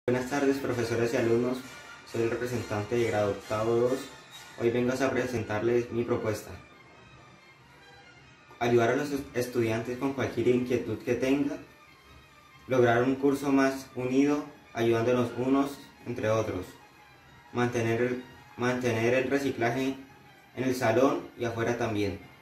Buenas tardes, profesores y alumnos. Soy el representante de grado octavo 2. Hoy vengo a presentarles mi propuesta. Ayudar a los estudiantes con cualquier inquietud que tengan. Lograr un curso más unido, ayudándonos unos entre otros. Mantener el reciclaje en el salón y afuera también.